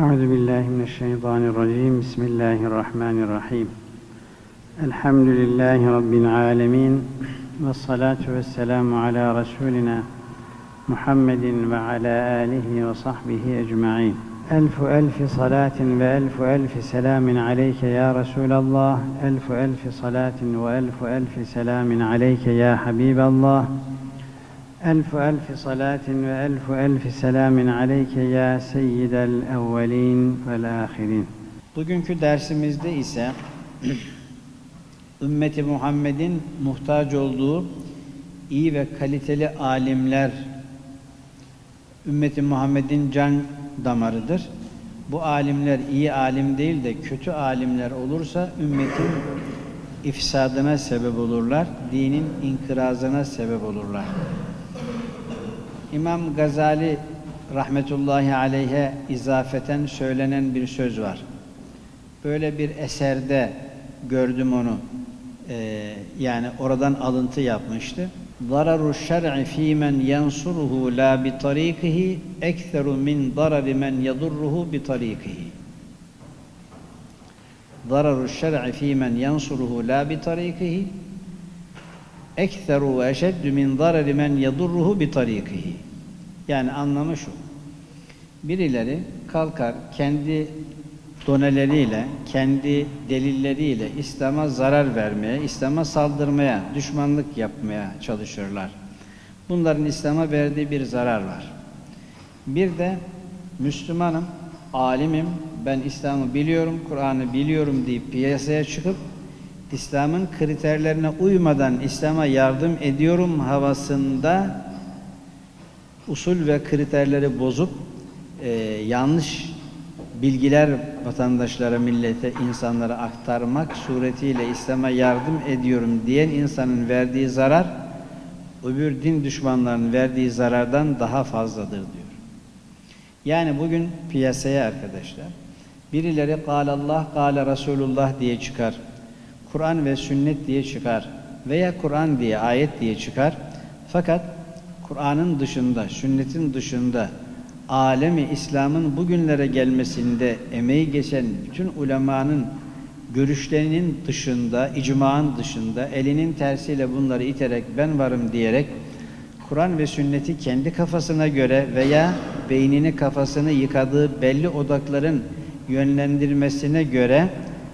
Euzubillahimineşşeytanirracim. Bismillahirrahmanirrahim. Elhamdülillahi Rabbil alemin. Vessalatu vesselamu ala Resulina Muhammedin ve ala alihi ve sahbihi ecma'in. Elfi salatin ve elfi selamin aleyke ya Resulallah. Elfi salatin ve elfi selamin aleyke ya Habiballah. Elfi salatin ve elfi selamin aleyke ya seyyidel evvelin vel ahirin. Bugünkü dersimizde ise ümmeti Muhammed'in muhtaç olduğu iyi ve kaliteli alimler ümmeti Muhammed'in can damarıdır. Bu alimler iyi alim değil de kötü alimler olursa ümmetin ifsadına sebep olurlar, dinin inkırazına sebep olurlar. İmam Gazali rahmetullahi aleyhe izafeten söylenen bir söz var. Böyle bir eserde gördüm onu. Yani oradan alıntı yapmıştı. ضَرَرُ الشَّرْعِ ف۪ي مَنْ يَنْصُرُهُ لَا بِطَر۪يقِهِ اَكْثَرُ مِنْ ضَرَرِ مَنْ يَضُرُّهُ بِطَر۪يقِهِ ضَرَرُ الشَّرْعِ ف۪ي مَنْ يَنْصُرُهُ لَا بِطَر۪يقِهِ اَكْثَرُ وَاَشَدُّ مِنْ ضَرَرِ مَنْ يَضُرُّهُ بِطَر۪يقِهِ. Yani anlamı şu. Birileri kalkar kendi doneleriyle, kendi delilleriyle İslam'a zarar vermeye, İslam'a saldırmaya, düşmanlık yapmaya çalışırlar. Bunların İslam'a verdiği bir zarar var. Bir de Müslümanım, alimim, ben İslam'ı biliyorum, Kur'an'ı biliyorum deyip piyasaya çıkıp İslam'ın kriterlerine uymadan İslam'a yardım ediyorum havasında usul ve kriterleri bozup yanlış bilgiler vatandaşlara, millete, insanlara aktarmak suretiyle İslam'a yardım ediyorum diyen insanın verdiği zarar, öbür din düşmanlarının verdiği zarardan daha fazladır diyor. Yani bugün piyasaya arkadaşlar, birileri "Kâlallah, kâle Resulullah" diye çıkar, Kur'an ve sünnet diye çıkar veya Kur'an diye, ayet diye çıkar. Fakat Kur'an'ın dışında, sünnetin dışında, alemi İslam'ın bugünlere gelmesinde emeği geçen bütün ulemanın görüşlerinin dışında, icmağın dışında, elinin tersiyle bunları iterek ben varım diyerek Kur'an ve sünneti kendi kafasına göre veya beynini, kafasını yıkadığı belli odakların yönlendirmesine göre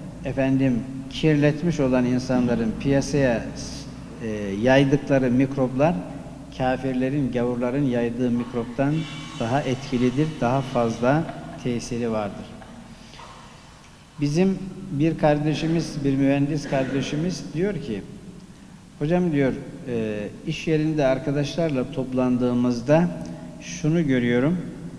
kirletmiş olan insanların piyasaya yaydıkları mikroplar kafirlerin, gavurların yaydığı mikroptan daha etkilidir, daha fazla tesiri vardır. Bizim bir kardeşimiz, bir mühendis kardeşimiz diyor ki, hocam diyor, iş yerinde arkadaşlarla toplandığımızda şunu görüyorum,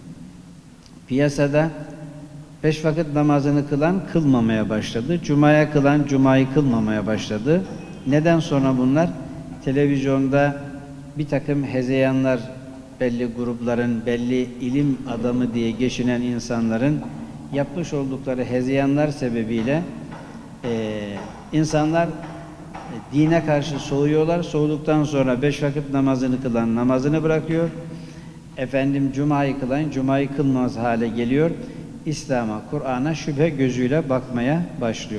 piyasada 5 vakit namazını kılan kılmamaya başladı, cumaya kılan cumayı kılmamaya başladı. Neden sonra bunlar? Televizyonda bir takım hezeyanlar, belli grupların, belli ilim adamı diye geçinen insanların yapmış oldukları hezeyanlar sebebiyle insanlar dine karşı soğuyorlar. Soğuduktan sonra 5 vakit namazını kılan namazını bırakıyor. Cumayı kılan cumayı kılmaz hale geliyor. İslam'a, Kur'an'a şüphe gözüyle bakmaya başlıyor.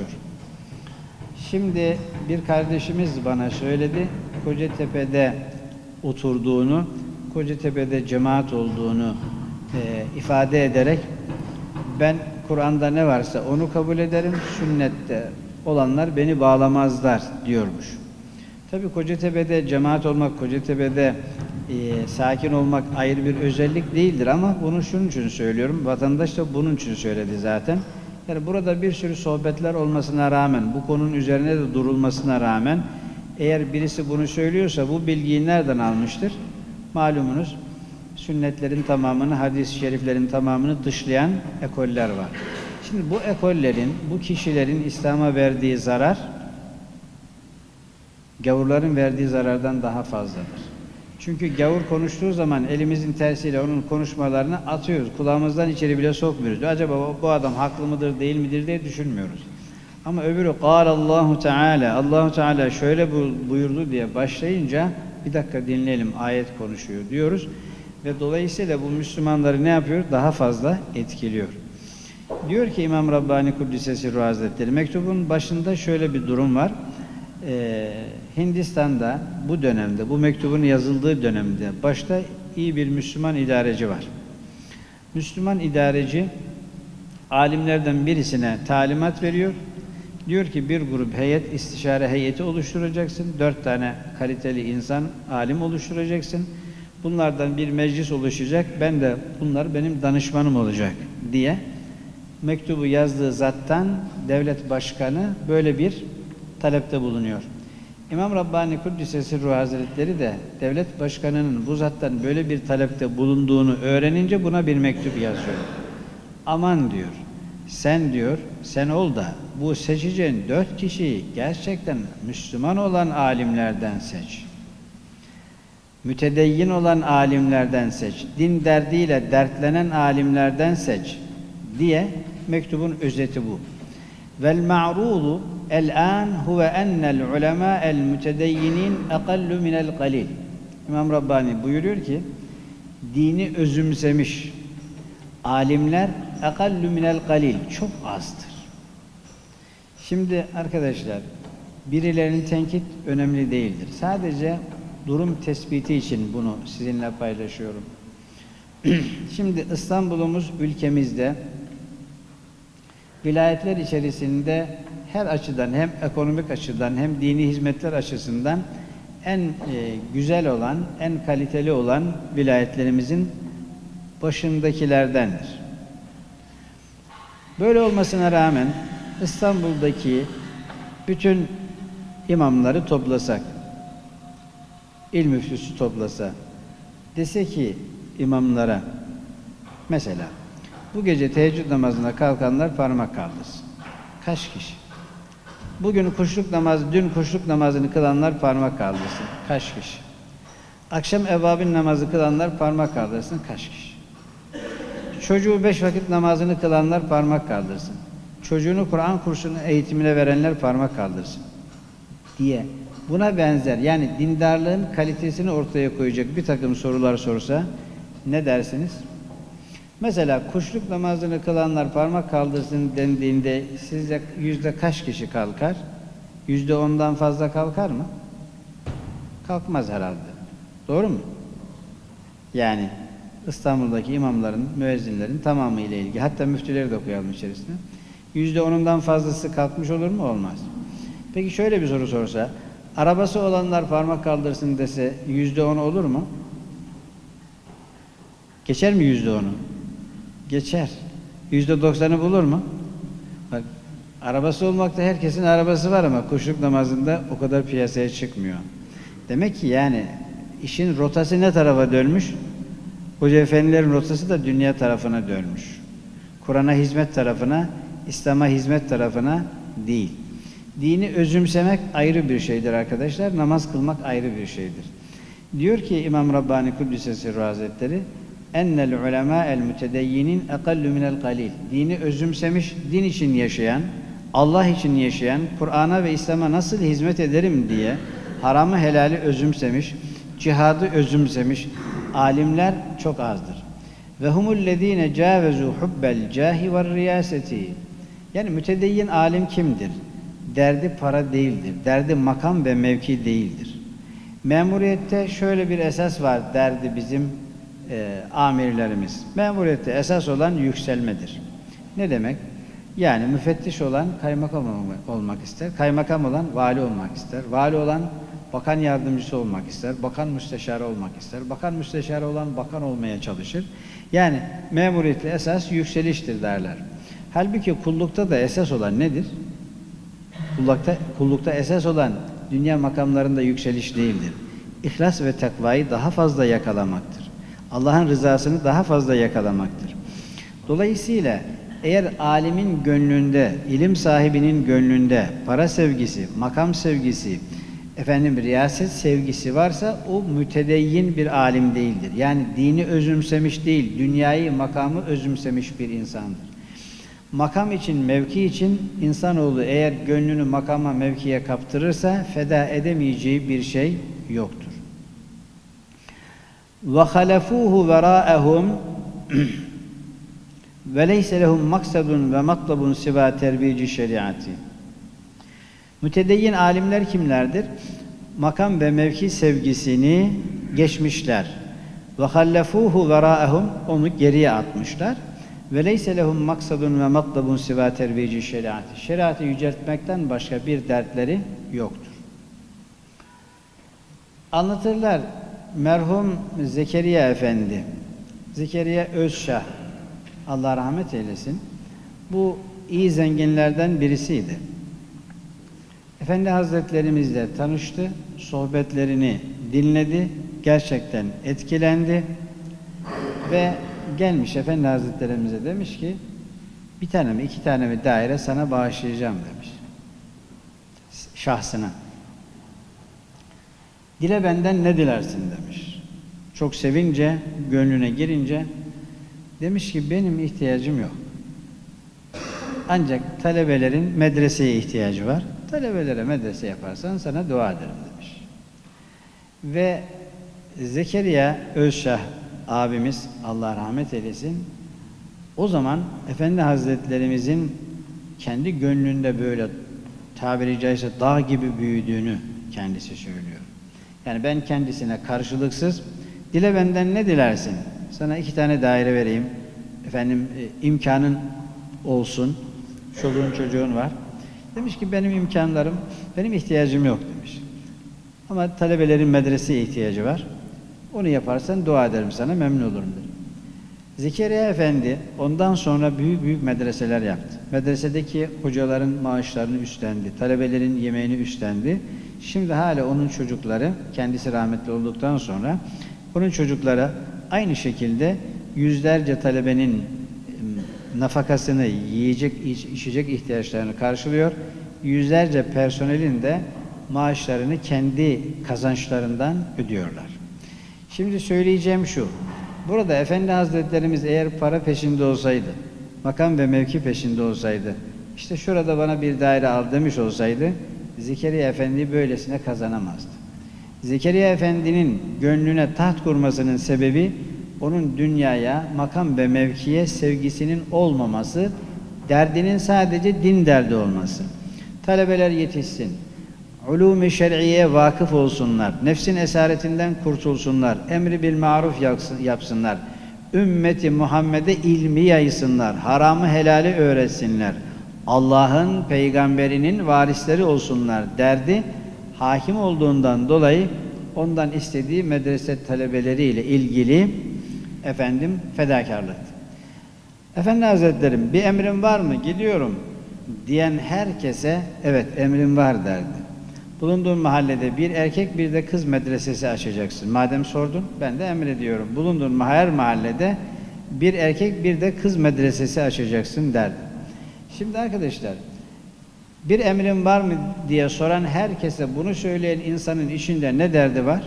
Şimdi bir kardeşimiz bana söyledi, Kocatepe'de oturduğunu, Kocatepe'de cemaat olduğunu ifade ederek ben Kur'an'da ne varsa onu kabul ederim, sünnette olanlar beni bağlamazlar diyormuş. Tabii Kocatepe'de cemaat olmak, Kocatepe'de sakin olmak ayrı bir özellik değildir ama bunu şunun için söylüyorum, vatandaş da bunun için söyledi zaten. Yani burada bir sürü sohbetler olmasına rağmen, bu konunun üzerine de durulmasına rağmen eğer birisi bunu söylüyorsa bu bilgiyi nereden almıştır? Malumunuz sünnetlerin tamamını, hadis-i şeriflerin tamamını dışlayan ekoller var. Şimdi bu ekollerin, bu kişilerin İslam'a verdiği zarar, gavurların verdiği zarardan daha fazladır. Çünkü gavur konuştuğu zaman elimizin tersiyle onun konuşmalarını atıyoruz. Kulağımızdan içeri bile sokmuyoruz. Acaba bu adam haklı mıdır, değil midir diye düşünmüyoruz. Ama öbürü Allahu Teala, Allahu Teala şöyle buyurdu diye başlayınca bir dakika dinleyelim, ayet konuşuyor diyoruz ve dolayısıyla bu Müslümanları ne yapıyor? Daha fazla etkiliyor. Diyor ki İmam Rabbani Kuddisesi Ruh Hazretleri, mektubun başında şöyle bir durum var. Hindistan'da bu dönemde, bu mektubun yazıldığı dönemde başta iyi bir Müslüman idareci var. Müslüman idareci alimlerden birisine talimat veriyor. Diyor ki bir grup heyet, istişare heyeti oluşturacaksın. 4 tane kaliteli insan, alim oluşturacaksın. Bunlardan bir meclis oluşacak. Bunlar benim danışmanım olacak diye mektubu yazdığı zattan devlet başkanı böyle bir talepte bulunuyor. İmam Rabbani Kuddisesi Ruh Hazretleri de devlet başkanının bu zattan böyle bir talepte bulunduğunu öğrenince buna bir mektup yazıyor. Aman diyor, sen ol da bu seçeceğin 4 kişiyi gerçekten Müslüman olan alimlerden seç. Mütedeyyin olan alimlerden seç. Din derdiyle dertlenen alimlerden seç diye mektubun özeti bu. Vel ma'rudu el-an huve ennel ulema el mütedeyyinin aqallu minel qalil. İmam Rabbani buyuruyor ki dini özümsemiş alimler aqallu minel qalil, çok azdır. Şimdi arkadaşlar, birilerinin tenkit önemli değildir. Sadece durum tespiti için bunu sizinle paylaşıyorum. Şimdi İstanbul'umuz ülkemizde vilayetler içerisinde her açıdan, hem ekonomik açıdan hem dini hizmetler açısından en güzel olan, en kaliteli olan vilayetlerimizin başındakilerdendir. Böyle olmasına rağmen İstanbul'daki bütün imamları toplasak, il müftüsü toplasa, dese ki imamlara, mesela bu gece teheccüd namazına kalkanlar parmak kaldırsın. Kaç kişi? Dün kuşluk namazını kılanlar parmak kaldırsın. Kaç kişi? Akşam evvabin namazı kılanlar parmak kaldırsın. Kaç kişi? Çocuğu 5 vakit namazını kılanlar parmak kaldırsın. Çocuğunu Kur'an kursunun eğitimine verenler parmak kaldırsın diye. Buna benzer, yani dindarlığın kalitesini ortaya koyacak bir takım sorular sorsa ne dersiniz? Mesela kuşluk namazını kılanlar parmak kaldırsın dendiğinde sizce yüzde kaç kişi kalkar? %10'dan fazla kalkar mı? Kalkmaz herhalde. Doğru mu? Yani İstanbul'daki imamların, müezzinlerin tamamı ile ilgili, hatta müftüleri de koyalım içerisine. %10'undan fazlası kalkmış olur mu? Olmaz. Peki şöyle bir soru sorsa, arabası olanlar parmak kaldırsın dese %10 olur mu? Geçer mi %10'u? Geçer. %90'ı bulur mu? Bak, arabası olmakta herkesin arabası var ama kuşluk namazında o kadar piyasaya çıkmıyor. Demek ki yani işin rotası ne tarafa dönmüş? Hoca efendilerin rotası da dünya tarafına dönmüş. Kur'an'a hizmet tarafına, İslam'a hizmet tarafına değil. Dini özümsemek ayrı bir şeydir arkadaşlar. Namaz kılmak ayrı bir şeydir. Diyor ki İmam Rabbani Kuddisesi Ruh Hazretleri, ennel ulema el mütedeyyinin aqallu minel qalil. Dini özümsemiş, din için yaşayan, Allah için yaşayan, Kur'an'a ve İslam'a nasıl hizmet ederim diye haramı helali özümsemiş, cihadı özümsemiş alimler çok azdır. Ve humullezine cavezu hubbel cahi ve riyaseti. Yani mütedeyyin alim kimdir? Derdi para değildir. Derdi makam ve mevki değildir. Memuriyette şöyle bir esas var derdi bizim amirlerimiz. Memuriyette esas olan yükselmedir. Ne demek? Yani müfettiş olan kaymakam olmak ister. Kaymakam olan vali olmak ister. Vali olan bakan yardımcısı olmak ister. Bakan müsteşarı olmak ister. Bakan müsteşarı olan bakan olmaya çalışır. Yani memuriyette esas yükseliştir derler. Halbuki kullukta da esas olan nedir? Kullukta esas olan dünya makamlarında yükseliş değildir. İhlas ve takvayı daha fazla yakalamaktır. Allah'ın rızasını daha fazla yakalamaktır. Dolayısıyla eğer alimin gönlünde, ilim sahibinin gönlünde para sevgisi, makam sevgisi, riyaset sevgisi varsa o mütedeyyin bir alim değildir. Yani dini özümsemiş değil, dünyayı, makamı özümsemiş bir insandır. Makam için, mevki için insanoğlu eğer gönlünü makama, mevkiye kaptırırsa feda edemeyeceği bir şey yoktur. وَخَلَفُوهُ وَرَاءَهُمْ ve leyse lehum maksadun ve matlabun siva terbici şeriatı. Mütedeyyin alimler kimlerdir? Makam ve mevki sevgisini geçmişler. Ve hallefuhu veraehum, onu geriye atmışlar. Ve leyse lehum maksadun ve matlabun siva terbici şeriatı. Şeriatı yüceltmekten başka bir dertleri yoktur. Anlatırlar, merhum Zekeriya Efendi, Zekeriya Özşah, Allah rahmet eylesin, bu iyi zenginlerden birisiydi. Efendi Hazretlerimizle tanıştı, sohbetlerini dinledi, gerçekten etkilendi ve gelmiş Efendi Hazretlerimize demiş ki, bir tane mi, iki tane mi daire sana bağışlayacağım demiş, şahsına. Dile benden ne dilersin demiş. Çok sevince, gönlüne girince demiş ki benim ihtiyacım yok. Ancak talebelerin medreseye ihtiyacı var. Talebelere medrese yaparsan sana dua ederim demiş. Ve Zekeriya Özşah abimiz, Allah rahmet eylesin, o zaman Efendi Hazretlerimizin kendi gönlünde böyle tabiri caizse dağ gibi büyüdüğünü kendisi söylüyor. Yani ben kendisine karşılıksız, dile benden ne dilersin? Sana 2 tane daire vereyim. Efendim imkanın olsun. Çoluğun çocuğun var. Demiş ki benim imkanlarım, benim ihtiyacım yok demiş. Ama talebelerin medreseye ihtiyacı var. Onu yaparsan dua ederim sana, memnun olurum dedim. Zekeriya Efendi ondan sonra büyük büyük medreseler yaptı. Medresedeki hocaların maaşlarını üstlendi. Talebelerin yemeğini üstlendi. Şimdi hala onun çocukları, kendisi rahmetli olduktan sonra onun çocukları aynı şekilde yüzlerce talebenin nafakasını, yiyecek, içecek ihtiyaçlarını karşılıyor. Yüzlerce personelin de maaşlarını kendi kazançlarından ödüyorlar. Şimdi söyleyeceğim şu, burada Efendi Hazretlerimiz eğer para peşinde olsaydı, makam ve mevki peşinde olsaydı, işte şurada bana bir daire al demiş olsaydı, Zekeriya Efendi böylesine kazanamazdı. Zekeriya Efendi'nin gönlüne taht kurmasının sebebi, onun dünyaya, makam ve mevkiye sevgisinin olmaması, derdinin sadece din derdi olması. Talebeler yetişsin, ulûm-i şer'iyeye vakıf olsunlar, nefsin esaretinden kurtulsunlar, emri bil maruf yapsınlar, ümmeti Muhammed'e ilmi yaysınlar, haramı helali öğretsinler, Allah'ın, peygamberinin varisleri olsunlar derdi, hakim olduğundan dolayı ondan istediği medrese talebeleriyle ilgili fedakarlık. Efendi Hazretlerim bir emrin var mı? Gidiyorum diyen herkese evet emrim var derdi. Bulunduğun mahallede bir erkek bir de kız medresesi açacaksın. Madem sordun ben de emrediyorum. Bulunduğun her mahallede bir erkek bir de kız medresesi açacaksın derdi. Şimdi arkadaşlar bir emrin var mı diye soran herkese bunu söyleyen insanın içinde ne derdi var?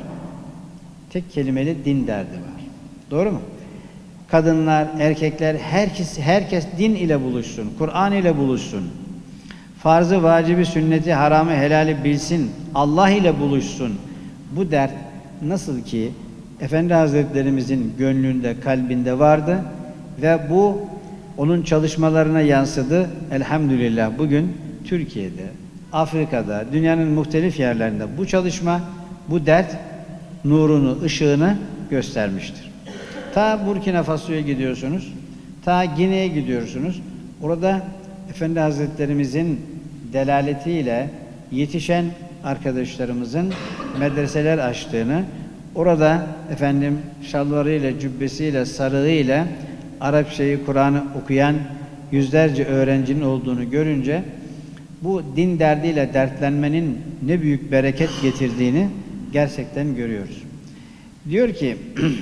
Tek kelimeli din derdi var. Doğru mu? Kadınlar, erkekler, herkes din ile buluşsun, Kur'an ile buluşsun. Farzı, vacibi, sünneti, haramı, helali bilsin, Allah ile buluşsun. Bu dert nasıl ki Efendi Hazretlerimizin gönlünde, kalbinde vardı ve bu onun çalışmalarına yansıdı. Elhamdülillah bugün Türkiye'de, Afrika'da, dünyanın muhtelif yerlerinde bu çalışma, bu dert nurunu, ışığını göstermiştir. Ta Burkina Faso'ya gidiyorsunuz, ta Gine'ye gidiyorsunuz. Orada Efendi Hazretlerimizin delaletiyle yetişen arkadaşlarımızın medreseler açtığını, orada şalvarıyla, cübbesiyle, sarığıyla Arapçayı, Kur'an'ı okuyan yüzlerce öğrencinin olduğunu görünce bu din derdiyle dertlenmenin ne büyük bereket getirdiğini gerçekten görüyoruz. Diyor ki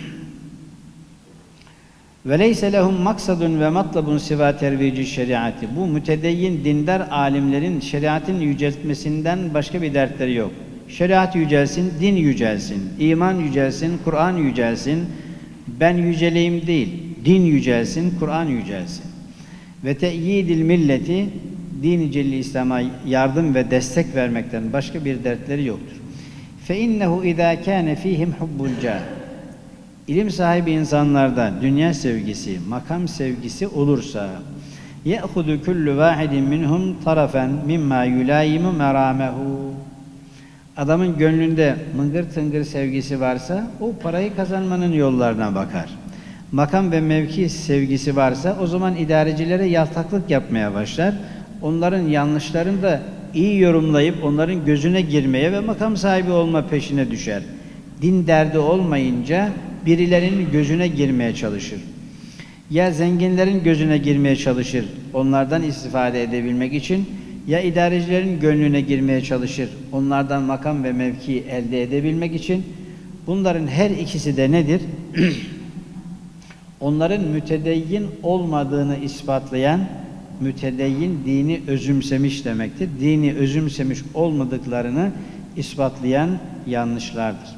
ve leyse lehum maksadun ve matlabun siva tervici şeriatı. Bu mütedeyyin dindar alimlerin şeriatın yüceltmesinden başka bir dertleri yok. Şeriat yücelsin, din yücelsin, iman yücelsin, Kur'an yücelsin. Ben yüceleyim değil, din yücelsin, Kur'an yücelsin. Ve te'yidil milleti, din-i celli İslam'a yardım ve destek vermekten başka bir dertleri yoktur. Fe innehu izâ kâne fîhim hubbul câh. İlim sahibi insanlarda dünya sevgisi, makam sevgisi olursa يَأْخُذُ كُلُّ وَاحِدٍ مِّنْهُمْ طَرَفًا مِمَّا يُلَائِمُ مَرَامَهُ. Adamın gönlünde mıngır tıngır sevgisi varsa o parayı kazanmanın yollarına bakar. Makam ve mevki sevgisi varsa o zaman idarecilere yaltaklık yapmaya başlar. Onların yanlışlarını da iyi yorumlayıp onların gözüne girmeye ve makam sahibi olma peşine düşer. Din derdi olmayınca birilerinin gözüne girmeye çalışır. Ya zenginlerin gözüne girmeye çalışır, onlardan istifade edebilmek için, ya idarecilerin gönlüne girmeye çalışır, onlardan makam ve mevki elde edebilmek için. Bunların her ikisi de nedir? Onların mütedeyyin olmadığını ispatlayan, mütedeyyin dini özümsemiş demektir. Dini özümsemiş olmadıklarını ispatlayan yanlışlardır.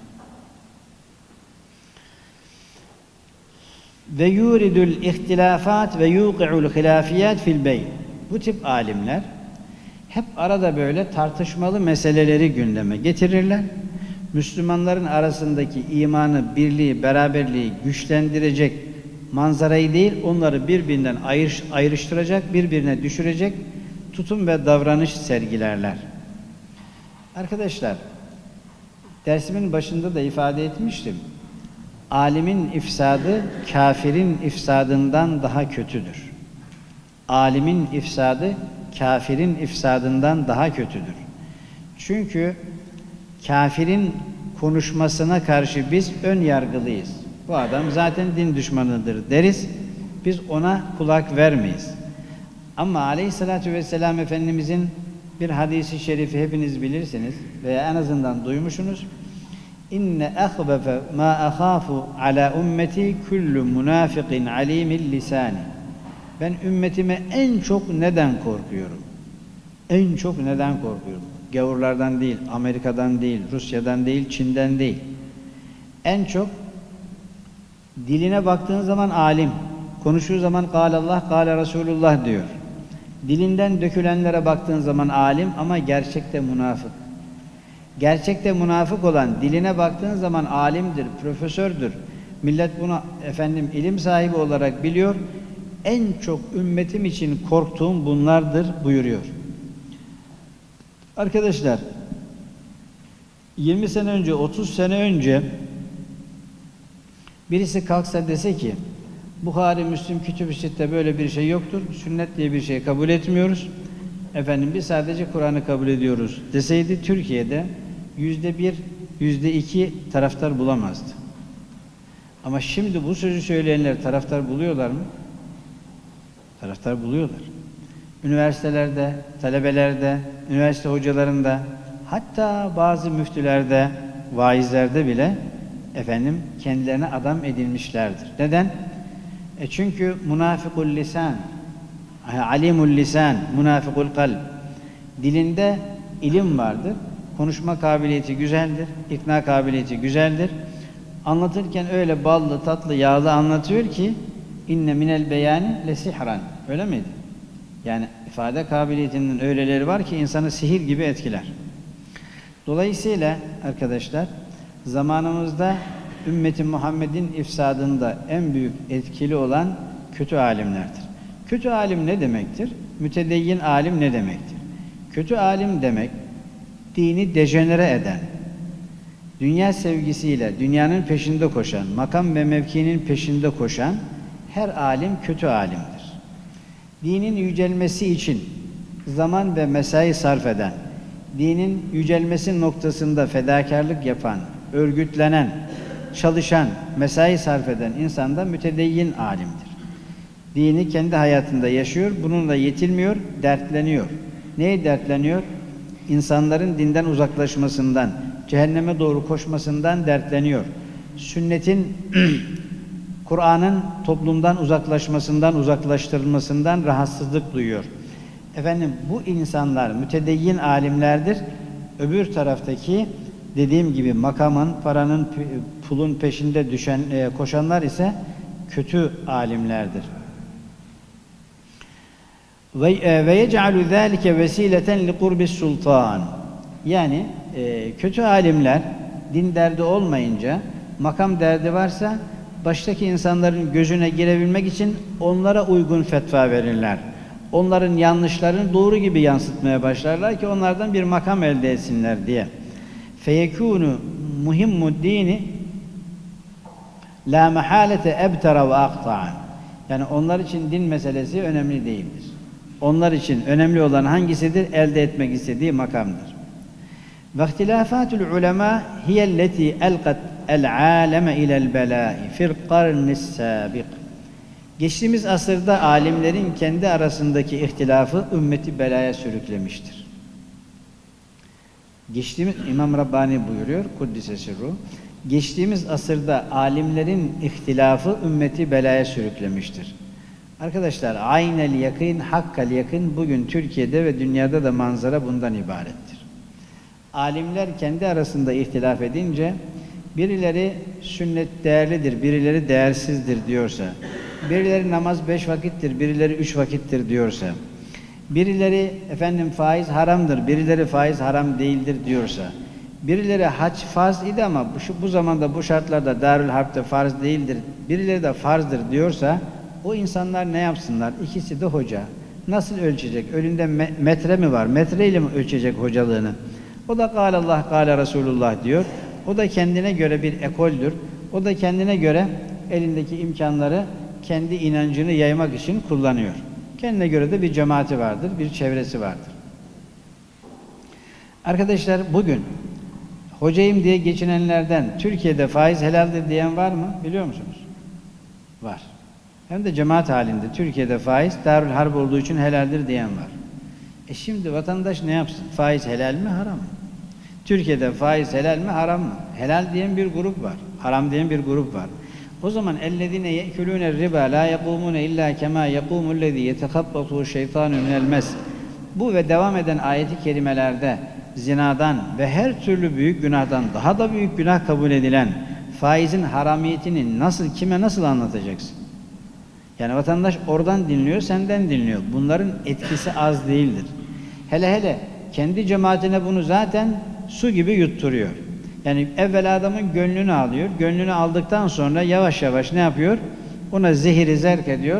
Ve yuridul ihtilafat ve yuqi'ul hilafiyat fil beyn. Bu tip alimler hep arada böyle tartışmalı meseleleri gündeme getirirler. Müslümanların arasındaki imanı, birliği, beraberliği güçlendirecek manzarayı değil, onları birbirinden ayrıştıracak, birbirine düşürecek tutum ve davranış sergilerler. Arkadaşlar, dersimin başında da ifade etmiştim. Alimin ifsadı, kafirin ifsadından daha kötüdür. Alimin ifsadı, kafirin ifsadından daha kötüdür. Çünkü kafirin konuşmasına karşı biz ön yargılıyız. Bu adam zaten din düşmanıdır deriz. Biz ona kulak vermeyiz. Ama Aleyhisselatü Vesselam Efendimizin bir hadisi şerifi hepiniz bilirsiniz veya en azından duymuşsunuz. İnne ahbefe ma ahafu ala ümmeti kullu munafiqin alimil lisani. Ben ümmetime en çok neden korkuyorum? En çok neden korkuyorum? Gavurlardan değil, Amerika'dan değil, Rusya'dan değil, Çin'den değil. En çok diline baktığın zaman alim, konuştuğu zaman "Kâlallah, kâle Resulullah" diyor. Dilinden dökülenlere baktığın zaman alim ama gerçekte münafık. Gerçekte münafık olan diline baktığın zaman alimdir, profesördür. Millet bunu ilim sahibi olarak biliyor. En çok ümmetim için korktuğum bunlardır buyuruyor. Arkadaşlar, 20 sene önce, 30 sene önce birisi kalksa dese ki Buhari, Müslim, Kütüb-i Sitte böyle bir şey yoktur. Sünnet diye bir şey kabul etmiyoruz. Biz sadece Kur'an'ı kabul ediyoruz deseydi Türkiye'de %1, %2 taraftar bulamazdı. Ama şimdi bu sözü söyleyenler taraftar buluyorlar mı? Taraftar buluyorlar. Üniversitelerde, talebelerde, üniversite hocalarında, hatta bazı müftülerde, vaizlerde bile kendilerine adam edinmişlerdir. Neden? Çünkü münafıkul lisan, alimul lisan, münafıkul kalb. Dilinde ilim vardır, konuşma kabiliyeti güzeldir, ikna kabiliyeti güzeldir. Anlatırken öyle ballı, tatlı, yağlı anlatıyor ki inne minel beyani lesihran. Öyle miydi? Yani ifade kabiliyetinin öyleleri var ki insanı sihir gibi etkiler. Dolayısıyla arkadaşlar, zamanımızda ümmeti Muhammed'in ifsadında en büyük etkili olan kötü alimlerdir. Kötü alim ne demektir? Mütedeyyin alim ne demektir? Kötü alim demek, dini dejenere eden, dünya sevgisiyle dünyanın peşinde koşan, makam ve mevkinin peşinde koşan her alim kötü alimdir. Dinin yücelmesi için zaman ve mesai sarf eden, dinin yücelmesi noktasında fedakarlık yapan, örgütlenen, çalışan, mesai sarf eden insan da mütedeyyin alimdir. Dini kendi hayatında yaşıyor, bununla yetinmiyor, dertleniyor. Neye dertleniyor? İnsanların dinden uzaklaşmasından, cehenneme doğru koşmasından dertleniyor. Sünnetin, Kur'an'ın toplumdan uzaklaşmasından, uzaklaştırılmasından rahatsızlık duyuyor. Bu insanlar mütedeyyin alimlerdir. Öbür taraftaki dediğim gibi makamın, paranın, pulun peşinde koşanlar ise kötü alimlerdir. Ve yec'alu zâlike vesîleten li kurbis sultan. Yani kötü alimler din derdi olmayınca makam derdi varsa baştaki insanların gözüne girebilmek için onlara uygun fetva verirler. Onların yanlışlarını doğru gibi yansıtmaya başlarlar ki onlardan bir makam elde etsinler diye. فَيَكُونُ مُهِمُّ الدِّينِ لَا مَحَالَةَ اَبْتَرَ وَاَقْطَعًا. Yani onlar için din meselesi önemli değildir. Onlar için önemli olan hangisidir? Elde etmek istediği makamdır. وَاخْتِلَافَاتُ الْعُلَمَاءِ هِيَ الَّتِي أَلْقَتْ الْعَالَمَ إِلَى الْبَلَاءِ فِي الْقَرْنِ السَّابِقِ. Geçtiğimiz asırda alimlerin kendi arasındaki ihtilafı ümmeti belaya sürüklemiştir. İmam Rabbani buyuruyor, Kuddise sirruh, geçtiğimiz asırda alimlerin ihtilafı ümmeti belaya sürüklemiştir. Arkadaşlar, aynel yakîn, hakkal yakîn bugün Türkiye'de ve dünyada da manzara bundan ibarettir. Alimler kendi arasında ihtilaf edince birileri sünnet değerlidir, birileri değersizdir diyorsa, birileri namaz 5 vakittir, birileri 3 vakittir diyorsa, birileri faiz haramdır, birileri faiz haram değildir diyorsa, birileri hac farz idi ama bu zamanda bu şartlarda Darül Harp'te farz değildir, birileri de farzdır diyorsa, o insanlar ne yapsınlar? İkisi de hoca. Nasıl ölçecek? Önünde metre mi var? Metreyle mi ölçecek hocalığını? O da "Kâlallah, kâle Resulullah" diyor. O da kendine göre bir ekoldür. O da kendine göre elindeki imkanları kendi inancını yaymak için kullanıyor. Kendine göre de bir cemaati vardır, bir çevresi vardır. Arkadaşlar, bugün hocayım diye geçinenlerden Türkiye'de faiz helaldir diyen var mı? Biliyor musunuz? Var. Hem de cemaat halinde. Türkiye'de faiz Darül Harp olduğu için helaldir diyen var. Şimdi vatandaş ne yapsın? Faiz helal mi, haram mı? Türkiye'de faiz helal mi, haram mı? Helal diyen bir grup var. Haram diyen bir grup var. O zaman اَلَّذِينَ يَأْكُلُونَ الرِّبَا لَا يَقُومُونَ اِلَّا كَمَا يَقُومُ الَّذ۪ي يَتَخَبَّطُهُ الشَّيْطَانُ مِنَ الْمَسِ. Bu ve devam eden ayeti kerimelerde zinadan ve her türlü büyük günahdan daha da büyük günah kabul edilen faizin haramiyetini kime nasıl anlatacaksın? Yani vatandaş oradan dinliyor, senden dinliyor. Bunların etkisi az değildir. Hele kendi cemaatine bunu zaten su gibi yutturuyor. Yani evvel adamın gönlünü alıyor. Gönlünü aldıktan sonra yavaş yavaş ne yapıyor? Ona zehiri zerk ediyor.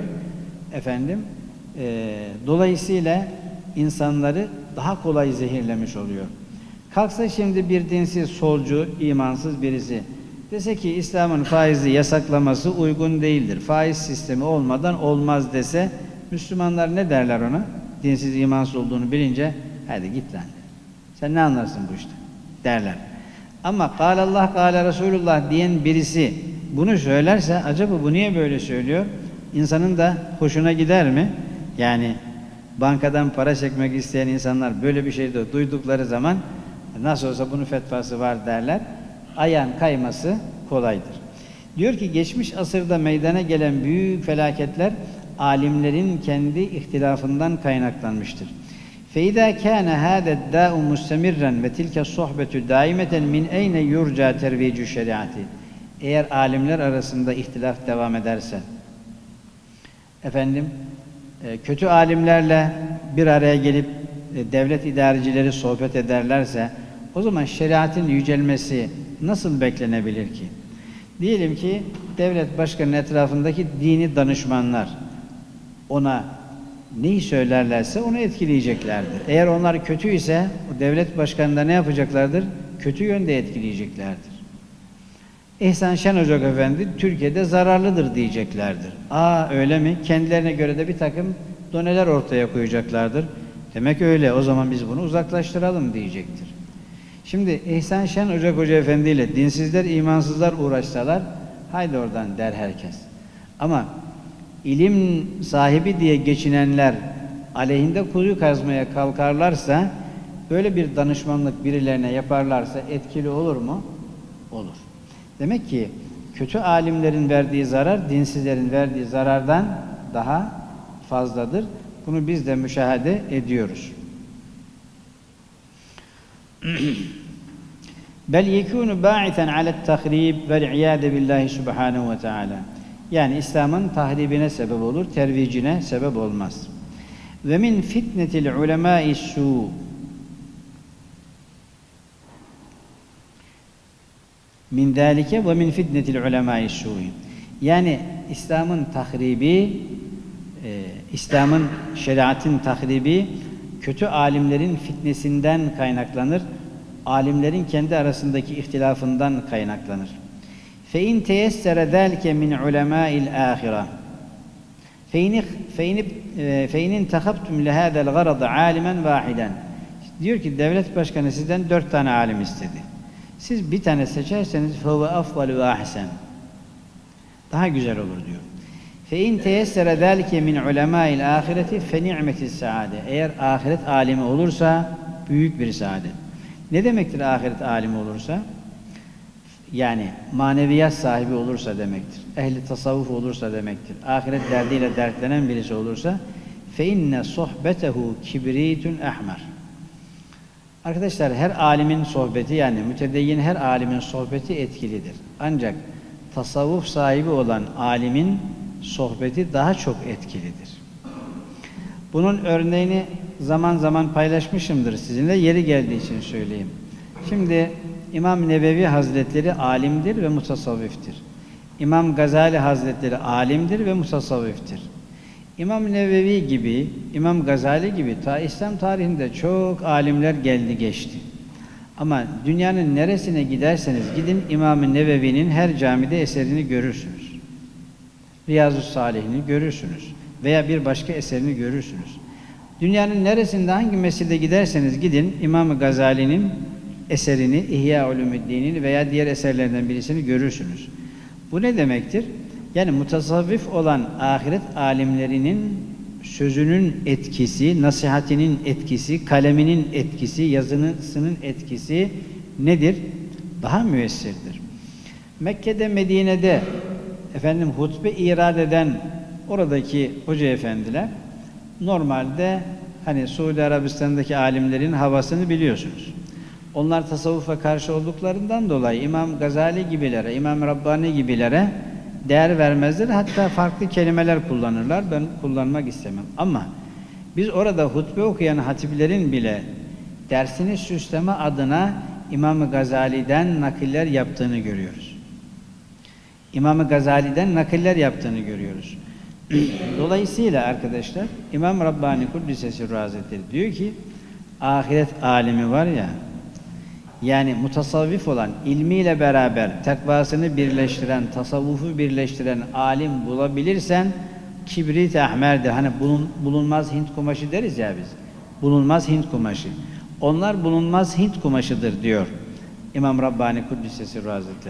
Dolayısıyla insanları daha kolay zehirlemiş oluyor. Kalksa şimdi bir dinsiz, solcu, imansız birisi dese ki İslam'ın faizi yasaklaması uygun değildir, faiz sistemi olmadan olmaz dese, Müslümanlar ne derler ona? Dinsiz, imansız olduğunu bilince, hadi git lan, sen ne anlarsın bu işte derler. Ama "Kâlallah, kâle Resulullah" diyen birisi bunu söylerse, acaba bu niye böyle söylüyor? İnsanın da hoşuna gider mi? Yani bankadan para çekmek isteyen insanlar böyle bir şey de duydukları zaman nasıl olsa bunun fetvası var derler. Ayağın kayması kolaydır. Diyor ki geçmiş asırda meydana gelen büyük felaketler alimlerin kendi ihtilafından kaynaklanmıştır. فَاِذَا كَانَ هَذَا الدَّاءُ مُسْتَمِرًّا وَتِلْكَ الصُّحْبَةُ دَائِمَةً مِنْ اَيْنَ يُرْجَى تَرْوِيجُ الشَّرِعَةِ. Eğer alimler arasında ihtilaf devam ederse, kötü alimlerle bir araya gelip devlet idarecileri sohbet ederlerse, o zaman şeriatın yücelmesi nasıl beklenebilir ki? Diyelim ki devlet başkanının etrafındaki dini danışmanlar ona neyi söylerlerse onu etkileyeceklerdir. Eğer onlar kötü ise o devlet başkanı da ne yapacaklardır? Kötü yönde etkileyeceklerdir. İhsan Şen Hoca Efendi Türkiye'de zararlıdır diyeceklerdir. Öyle mi? Kendilerine göre de bir takım doneler ortaya koyacaklardır. Demek öyle, o zaman biz bunu uzaklaştıralım diyecektir. Şimdi İhsan Şen Hoca Efendi ile dinsizler, imansızlar uğraşsalar, haydi oradan der herkes. Ama ilim sahibi diye geçinenler aleyhinde kuyu kazmaya kalkarlarsa, böyle bir danışmanlık birilerine yaparlarsa etkili olur mu? Olur. Demek ki kötü alimlerin verdiği zarar, dinsizlerin verdiği zarardan daha fazladır. Bunu biz de müşahede ediyoruz. Bel yekûnu bâ'iten ale't-tahrib vel-'iyâde billahi subhânehu ve teâlâ. Yani İslam'ın tahribine sebep olur, tervicine sebep olmaz. Ve min fitnetil ulemâ'i sû. min zalike ve min fitnetil ulemâ'i sûî. Yani İslam'ın tahribi, İslam'ın şeriatın tahribi kötü alimlerin fitnesinden kaynaklanır. Alimlerin kendi arasındaki ihtilafından kaynaklanır. Fe in teyessere zalike min ulemâ'il âhire. Fe in intakhabtum lihâzel garad âlimen vâhiden. Diyor ki devlet başkanı sizden 4 tane alim istedi. Siz bir tane seçerseniz fehuve afdalu ve ahsen. Daha güzel olur diyor. Fe in teyessere zalike min ulemâ'il âhireti fe ni'metis saade. Eğer ahiret alimi olursa büyük bir saadet. Ne demektir ahiret alimi olursa? Yani maneviyat sahibi olursa demektir. Ehli tasavvuf olursa demektir. Ahiret derdiyle dertlenen birisi olursa fe inne sohbetehu kibritun ahmar. Arkadaşlar her alimin sohbeti, yani mütedeyyin her alimin sohbeti etkilidir. Ancak tasavvuf sahibi olan alimin sohbeti daha çok etkilidir. Bunun örneğini zaman zaman paylaşmışımdır sizinle, yeri geldiği için söyleyeyim. Şimdi İmam Nevevi Hazretleri alimdir ve mutasavviftir. İmam Gazali Hazretleri alimdir ve mutasavviftir. İmam Nevevi gibi, İmam Gazali gibi İslam tarihinde çok alimler geldi geçti. Ama dünyanın neresine giderseniz gidin İmam Nevevi'nin her camide eserini görürsünüz. Riyazu Salihini görürsünüz veya bir başka eserini görürsünüz. Dünyanın neresinde hangi mescide giderseniz gidin İmam Gazali'nin eserini, İhya Ulumuddin'ini veya diğer eserlerinden birisini görürsünüz. Bu ne demektir? Yani mutasavvif olan ahiret alimlerinin sözünün etkisi, nasihatinin etkisi, kaleminin etkisi, yazısının etkisi nedir? Daha müessirdir. Mekke'de, Medine'de hutbe irad eden oradaki hoca efendiler normalde hani Suudi Arabistan'daki alimlerin havasını biliyorsunuz. Onlar tasavvufa karşı olduklarından dolayı İmam Gazali gibilere, İmam Rabbani gibilere değer vermezler. Hatta farklı kelimeler kullanırlar. Ben kullanmak istemem. Ama biz orada hutbe okuyan hatiplerin bile dersini süsleme adına İmam Gazali'den nakiller yaptığını görüyoruz. İmam Gazali'den nakiller yaptığını görüyoruz. Dolayısıyla arkadaşlar İmam Rabbani Kuddise Sirruhu Hazretleri diyor ki ahiret alimi var ya, yani mutasavvif olan, ilmiyle beraber takvasını birleştiren, tasavvufu birleştiren alim bulabilirsen kibrit ahmerdir. Hani bulunmaz Hint kumaşı deriz ya biz. Bulunmaz Hint kumaşı. Onlar bulunmaz Hint kumaşıdır diyor İmam Rabbani Kuddise Sirruhu Hazretleri.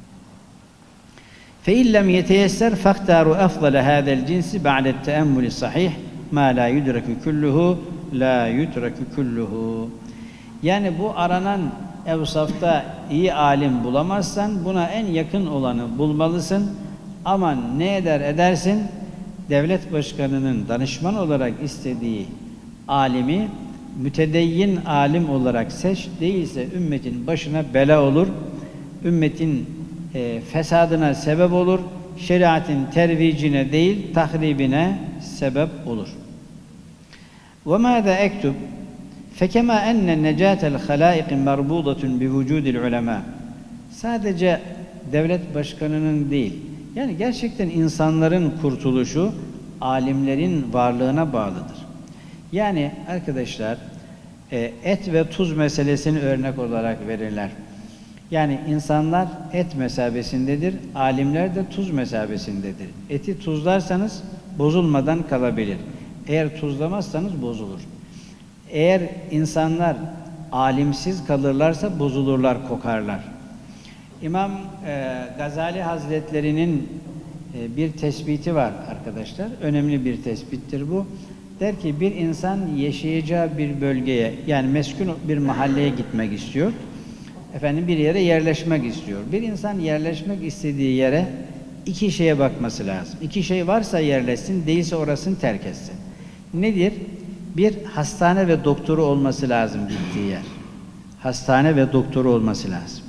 فَاِنْ لَمْ يَتَيَسَّرْ فَاخْتَارُوا أَفْضَلَ هَذَا الْجِنْسِ بَعْدَ التَّأَمُّلِ الصَّحِيحِ مَا لَا يُدْرَكُ كُلُّهُ لَا يُتْرَكُ كُلُّهُ. Yani bu aranan evsafta iyi alim bulamazsan buna en yakın olanı bulmalısın. Ama ne edersin? Devlet başkanının danışman olarak istediği alimi mütedeyyin alim olarak seç, değilse ümmetin başına bela olur. Ümmetin fesadına sebep olur. Şeriatın tervicine değil, tahribine sebep olur. وَمَاذَا اَكْتُبْ فَكَمَا اَنَّ النَّجَاةَ الْخَلَائِقِ مَرْبُوضَةٌ بِوُجُودِ الْعُلَمَاءِ. Sadece devlet başkanının değil, yani gerçekten insanların kurtuluşu alimlerin varlığına bağlıdır. Yani arkadaşlar et ve tuz meselesini örnek olarak verirler. Yani insanlar et mesabesindedir, alimler de tuz mesabesindedir. Eti tuzlarsanız bozulmadan kalabilir. Eğer tuzlamazsanız bozulur. Eğer insanlar alimsiz kalırlarsa bozulurlar, kokarlar. İmam Gazali Hazretleri'nin bir tespiti var arkadaşlar. Önemli bir tespittir bu. Der ki bir insan yaşayacağı bir bölgeye, yani meskun bir mahalleye gitmek istiyor. Bir yere yerleşmek istiyor. Bir insan yerleşmek istediği yere iki şeye bakması lazım. İki şey varsa yerleşsin, değilse orasını terk etsin. Nedir? Bir, hastane ve doktoru olması lazım gittiği yer. Hastane ve doktoru olması lazım.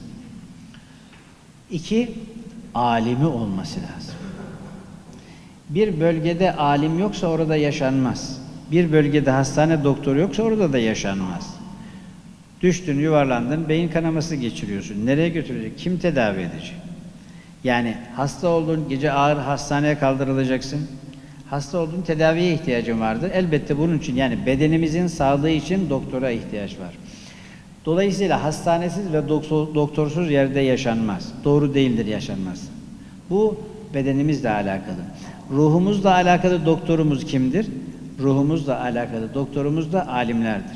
İki, alimi olması lazım. Bir bölgede alim yoksa orada yaşanmaz. Bir bölgede hastane doktoru yoksa orada da yaşanmaz. Düştün, yuvarlandın, beyin kanaması geçiriyorsun. Nereye götürecek? Kim tedavi edecek? Yani hasta olduğun gece ağır hastaneye kaldırılacaksın. Hasta olduğun tedaviye ihtiyacın vardır. Elbette bunun için yani bedenimizin sağlığı için doktora ihtiyaç var. Dolayısıyla hastanesiz ve doktorsuz yerde yaşanmaz. Doğru değildir yaşanmaz. Bu bedenimizle alakalı. Ruhumuzla alakalı doktorumuz kimdir? Ruhumuzla alakalı doktorumuz da alimlerdir.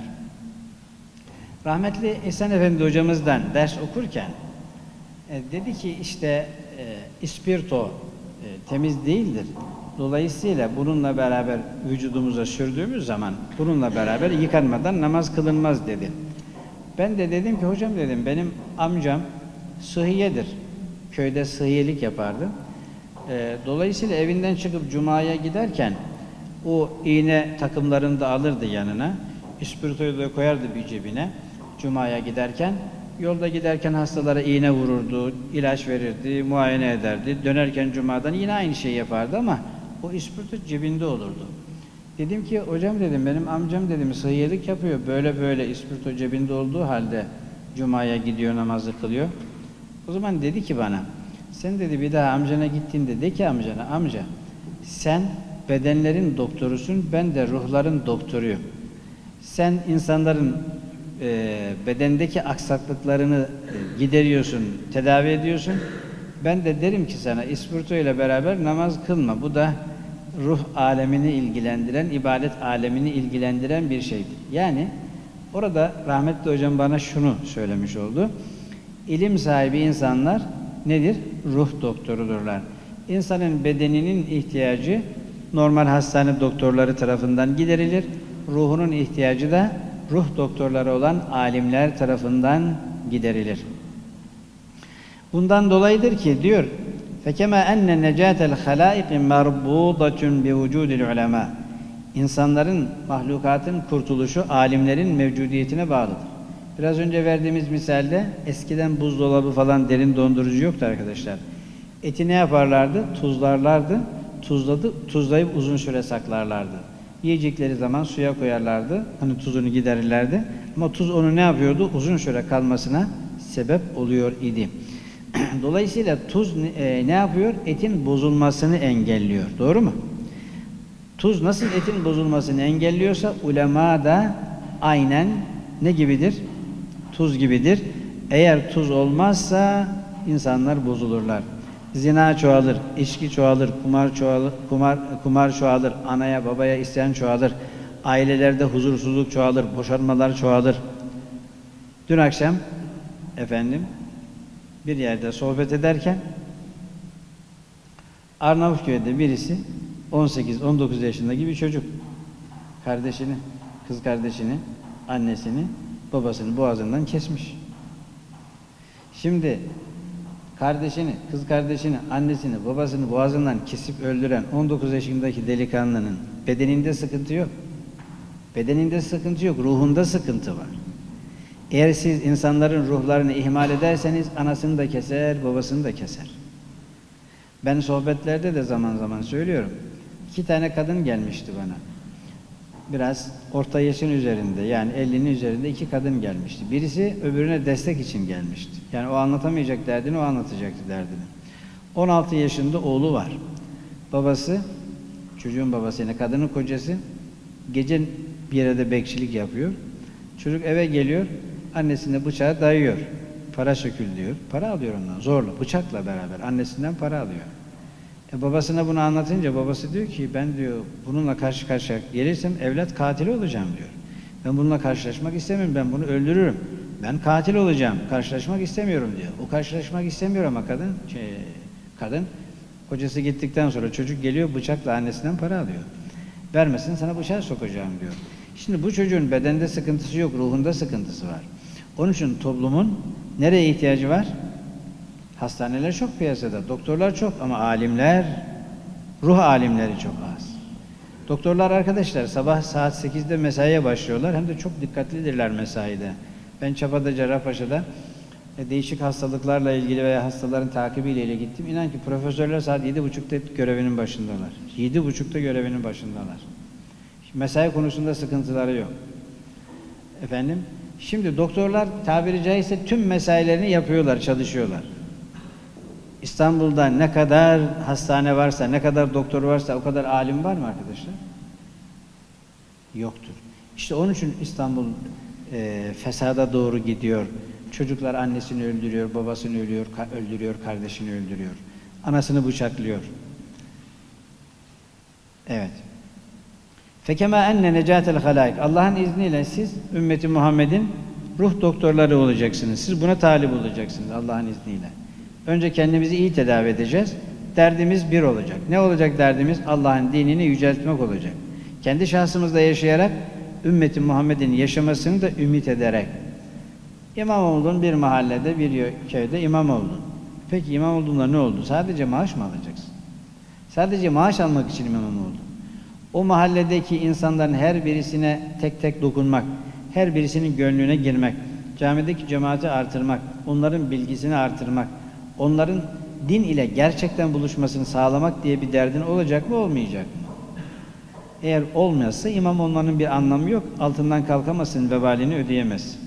Rahmetli İhsan Efendi hocamızdan ders okurken dedi ki işte ispirto temiz değildir. Dolayısıyla bununla beraber vücudumuza sürdüğümüz zaman bununla beraber yıkanmadan namaz kılınmaz dedi. Ben de dedim ki hocam dedim benim amcam sıhhiyedir. Köyde sıhhiyelik yapardı. Dolayısıyla evinden çıkıp cumaya giderken o iğne takımlarını da alırdı yanına. İspirtoyu da koyardı bir cebine cumaya giderken. Yolda giderken hastalara iğne vururdu, ilaç verirdi, muayene ederdi. Dönerken cumadan yine aynı şeyi yapardı ama o ispirto cebinde olurdu. Dedim ki hocam dedim benim amcam dedim sıhhiyelik yapıyor. Böyle böyle ispirto cebinde olduğu halde cumaya gidiyor, namazı kılıyor. O zaman dedi ki bana sen dedi bir daha amcana gittiğinde de ki amcana amca sen bedenlerin doktorusun, ben de ruhların doktoruyum. Sen insanların bedendeki aksaklıklarını gideriyorsun, tedavi ediyorsun. Ben de derim ki sana ispirto ile beraber namaz kılma. Bu da ruh alemini ilgilendiren, ibadet alemini ilgilendiren bir şeydir. Yani orada rahmetli hocam bana şunu söylemiş oldu. İlim sahibi insanlar nedir? Ruh doktorudurlar. İnsanın bedeninin ihtiyacı normal hastane doktorları tarafından giderilir. Ruhunun ihtiyacı da ruh doktorları olan alimler tarafından giderilir. Bundan dolayıdır ki diyor فَكَمَا أَنَّ نَجَاتَ الْخَلَائِقِ مَرْبُوضَةٌ بِوُجُودِ الْعُلَمَاءِ İnsanların, mahlukatın kurtuluşu alimlerin mevcudiyetine bağlıdır. Biraz önce verdiğimiz misalde eskiden buzdolabı falan derin dondurucu yoktu arkadaşlar. Eti ne yaparlardı? Tuzlarlardı. Tuzlayıp uzun süre saklarlardı. Yiyecekleri zaman suya koyarlardı. Hani tuzunu giderirlerdi. Ama tuz onu ne yapıyordu? Uzun süre kalmasına sebep oluyor idi. Dolayısıyla tuz ne yapıyor? Etin bozulmasını engelliyor. Doğru mu? Tuz nasıl etin bozulmasını engelliyorsa ulema da aynen ne gibidir? Tuz gibidir. Eğer tuz olmazsa insanlar bozulurlar. Zina çoğalır, içki çoğalır, kumar çoğalır, anaya babaya isyan çoğalır, ailelerde huzursuzluk çoğalır, boşanmalar çoğalır. Dün akşam efendim bir yerde sohbet ederken Arnavutköy'de birisi 18-19 yaşındaki bir çocuk kardeşini, kız kardeşini, annesini, babasını boğazından kesmiş. Şimdi kardeşini, kız kardeşini, annesini, babasını boğazından kesip öldüren 19 yaşındaki delikanlının bedeninde sıkıntı yok. Bedeninde sıkıntı yok, ruhunda sıkıntı var. Eğer siz insanların ruhlarını ihmal ederseniz anasını da keser, babasını da keser. Ben sohbetlerde de zaman zaman söylüyorum. 2 tane kadın gelmişti bana. Biraz orta yaşın üzerinde, yani 50'nin üzerinde 2 kadın gelmişti. Birisi öbürüne destek için gelmişti. Yani o anlatamayacak derdini, o anlatacaktı derdini. 16 yaşında oğlu var. Babası, çocuğun babası yani kadının kocası gece bir yerde bekçilik yapıyor. Çocuk eve geliyor, annesine bıçağı dayıyor. Para sökül diyor. Para alıyor ondan zorla, bıçakla beraber annesinden para alıyor. Babasına bunu anlatınca babası diyor ki ben diyor bununla karşı karşıya gelirsem evlat katili olacağım diyor. Ben bununla karşılaşmak istemiyorum, ben bunu öldürürüm. Ben katil olacağım, karşılaşmak istemiyorum diyor. O karşılaşmak istemiyor ama kadın kocası gittikten sonra çocuk geliyor bıçakla annesinden para alıyor. Vermesin sana bıçağı sokacağım diyor. Şimdi bu çocuğun bedende sıkıntısı yok, ruhunda sıkıntısı var. Onun için toplumun nereye ihtiyacı var? Hastaneler çok piyasada, doktorlar çok ama alimler, ruh alimleri çok az. Doktorlar arkadaşlar sabah saat 8'de mesaiye başlıyorlar, hem de çok dikkatlidirler mesaide. Ben Çapa'da, Cerrahpaşa'da değişik hastalıklarla ilgili veya hastaların takibiyle gittim. İnan ki profesörler saat 7.30'da görevinin başındalar. 7.30'da görevinin başındalar. Mesai konusunda sıkıntıları yok. Efendim, Şimdi doktorlar tabiri caizse tüm mesailerini yapıyorlar, çalışıyorlar. İstanbul'da ne kadar hastane varsa, ne kadar doktor varsa o kadar alim var mı arkadaşlar? Yoktur. İşte onun için İstanbul fesada doğru gidiyor. Çocuklar annesini öldürüyor, babasını öldürüyor, kardeşini öldürüyor. Anasını bıçaklıyor. Evet. Fekema enne necatel halaik. Allah'ın izniyle siz ümmeti Muhammed'in ruh doktorları olacaksınız. Siz buna talip olacaksınız Allah'ın izniyle. Önce kendimizi iyi tedavi edeceğiz. Derdimiz bir olacak. Ne olacak derdimiz? Allah'ın dinini yüceltmek olacak. Kendi şahsımızda yaşayarak ümmeti Muhammed'in yaşamasını da ümit ederek. İmam oldun bir mahallede, bir köyde imam oldun. Peki imam olduğunda ne oldu? Sadece maaş mı alacaksın? Sadece maaş almak için imam oldun. O mahalledeki insanların her birisine tek tek dokunmak, her birisinin gönlüne girmek, camideki cemaati artırmak, onların bilgisini artırmak, onların din ile gerçekten buluşmasını sağlamak diye bir derdin olacak mı, olmayacak mı? Eğer olmazsa imam olmanın bir anlamı yok. Altından kalkamazsın, vebalini ödeyemezsin.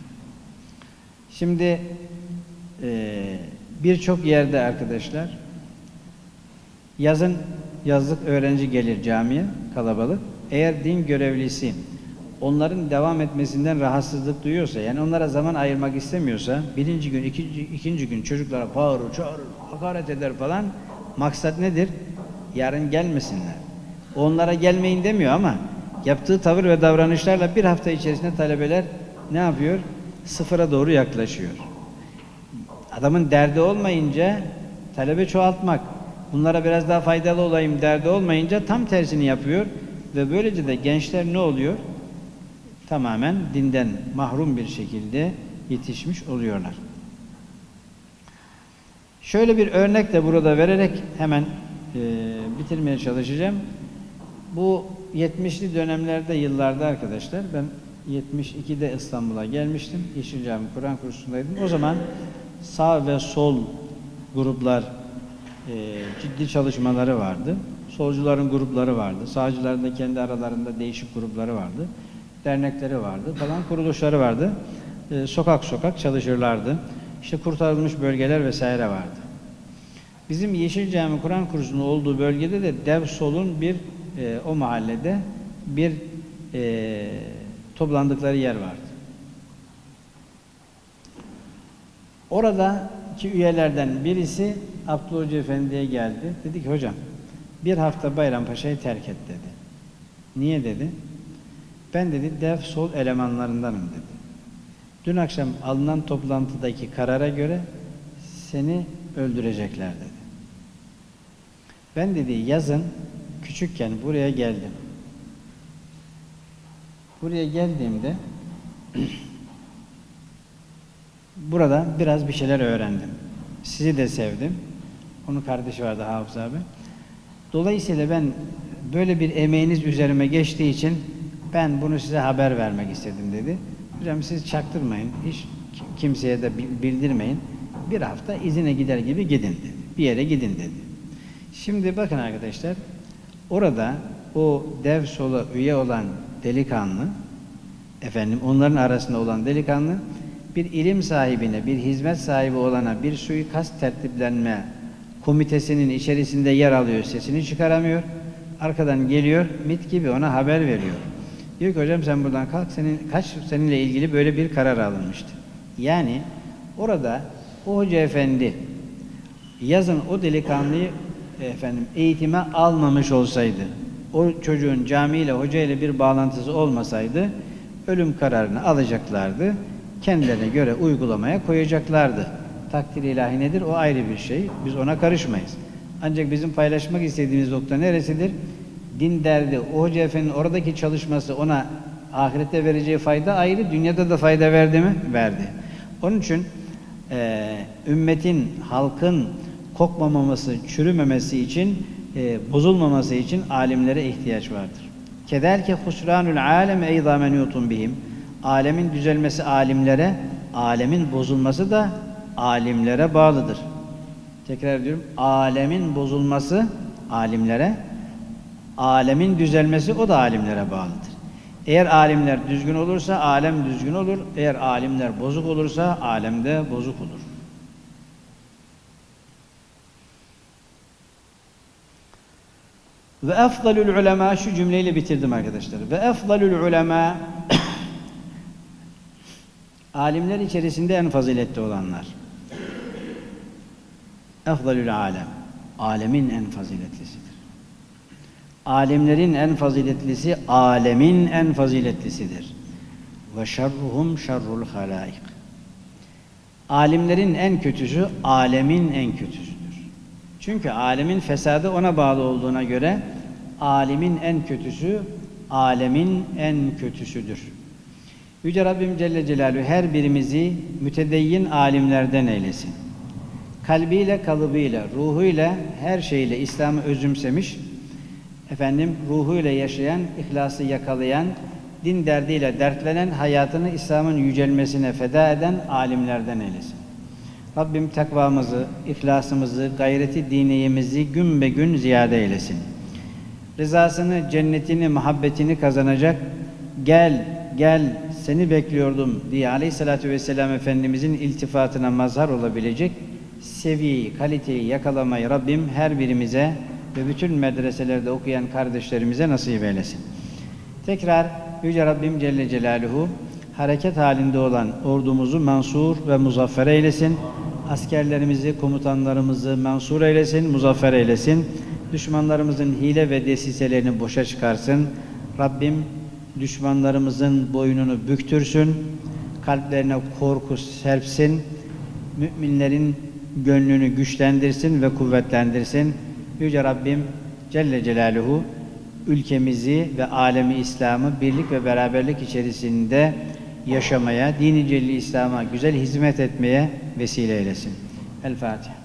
Şimdi birçok yerde arkadaşlar yazlık öğrenci gelir camiye, kalabalık. Eğer din görevlisi onların devam etmesinden rahatsızlık duyuyorsa, yani onlara zaman ayırmak istemiyorsa, birinci gün, ikinci gün çocuklara bağırır, çağırır, hakaret eder falan. Maksat nedir? Yarın gelmesinler. Onlara gelmeyin demiyor ama yaptığı tavır ve davranışlarla bir hafta içerisinde talebeler ne yapıyor? Sıfıra doğru yaklaşıyor. Adamın derdi olmayınca talebe çoğaltmak, bunlara biraz daha faydalı olayım derdi olmayınca tam tersini yapıyor ve böylece de gençler ne oluyor? Tamamen dinden mahrum bir şekilde yetişmiş oluyorlar. Şöyle bir örnek de burada vererek hemen bitirmeye çalışacağım. Bu 70'li dönemlerde, yıllarda arkadaşlar, ben 72'de İstanbul'a gelmiştim. Yeşilcami Kur'an kursundaydım. O zaman sağ ve sol gruplar ciddi çalışmaları vardı. Solcuların grupları vardı. Sağcıların da kendi aralarında değişik grupları vardı. Dernekleri vardı falan, kuruluşları vardı. Sokak sokak çalışırlardı. İşte kurtarılmış bölgeler vesaire vardı. Bizim Yeşilcami Kur'an kursunun olduğu bölgede de Devsol'un bir o mahallede bir toplandıkları yer vardı. Oradaki üyelerden birisi Abdullah Hoca Efendi'ye geldi. Dedi ki hocam bir hafta Bayrampaşa'yı terk et dedi. Niye dedi? Ben dedi Devsol elemanlarındanım dedi. Dün akşam alınan toplantıdaki karara göre seni öldürecekler dedi. Ben dedi yazın küçükken buraya geldim. Buraya geldiğimde burada biraz bir şeyler öğrendim. Sizi de sevdim. Onun kardeşi vardı Hafız abi. Dolayısıyla ben böyle bir emeğiniz üzerime geçtiği için ben bunu size haber vermek istedim dedi. Hocam siz çaktırmayın, hiç kimseye de bildirmeyin. Bir hafta izine gider gibi gidin dedi. Bir yere gidin dedi. Şimdi bakın arkadaşlar, orada o Devsol'a üye olan delikanlı, onların arasında olan delikanlı, bir ilim sahibine, bir hizmet sahibi olana bir suikast tertiplenme komitesinin içerisinde yer alıyor, sesini çıkaramıyor. Arkadan geliyor, MİT gibi ona haber veriyor. Diyor ki hocam sen buradan kalk, seninle ilgili böyle bir karar alınmıştı. Yani orada o hoca efendi yazın o delikanlıyı eğitime almamış olsaydı, o çocuğun camiyle, hocayla bir bağlantısı olmasaydı ölüm kararını alacaklardı. Kendilerine göre uygulamaya koyacaklardı. Takdir ilahi nedir? O ayrı bir şey. Biz ona karışmayız. Ancak bizim paylaşmak istediğimiz nokta neresidir? Din derdi, o hoca efendinin oradaki çalışması ona ahirette vereceği fayda ayrı, dünyada da fayda verdi mi? Verdi. Onun için ümmetin, halkın kokmamaması, çürümemesi için, bozulmaması için alimlere ihtiyaç vardır. Kederke husranul alem eyza men yutun bihim. Alemin düzelmesi alimlere, alemin bozulması da alimlere bağlıdır. Tekrar ediyorum, alemin bozulması alimlere, alemin düzelmesi o da alimlere bağlıdır. Eğer alimler düzgün olursa alem düzgün olur. Eğer alimler bozuk olursa alem de bozuk olur. Ve efdalul ulema, şu cümleyle bitirdim arkadaşlar. Ve efdalul ulema, alimler içerisinde en faziletli olanlar. Efdalul alem, alemin en faziletlisidir. Alimlerin en faziletlisi, alemin en faziletlisidir. Ve şerruhum şerrul halaik. Alimlerin en kötüsü, alemin en kötüsüdür. Çünkü alemin fesadı ona bağlı olduğuna göre, alimin en kötüsü, alemin en kötüsüdür. Yüce Rabbim Celle Celaluhu her birimizi mütedeyyin alimlerden eylesin. Kalbiyle, kalıbıyla, ruhuyla, her şeyle İslam'ı özümsemiş, ruhuyla yaşayan, ihlası yakalayan, din derdiyle dertlenen, hayatını İslam'ın yücelmesine feda eden alimlerden eylesin. Rabbim takvamızı, ihlasımızı, gayreti diniyemizi gün be gün ziyade eylesin. Rızasını, cennetini, muhabbetini kazanacak, gel, gel, seni bekliyordum diye Aleyhisselatü Vesselam Efendimizin iltifatına mazhar olabilecek seviyeyi, kaliteyi yakalamayı Rabbim her birimize ve bütün medreselerde okuyan kardeşlerimize nasip eylesin. Tekrar Yüce Rabbim Celle Celaluhu hareket halinde olan ordumuzu mansur ve muzaffer eylesin. Askerlerimizi, komutanlarımızı mansur eylesin, muzaffer eylesin. Düşmanlarımızın hile ve desiselerini boşa çıkarsın. Rabbim düşmanlarımızın boynunu büktürsün. Kalplerine korku serpsin. Müminlerin gönlünü güçlendirsin ve kuvvetlendirsin. Yüce Rabbim Celle Celaluhu ülkemizi ve alemi İslam'ı birlik ve beraberlik içerisinde yaşamaya, dini celil İslam'a güzel hizmet etmeye vesile eylesin. El Fatiha.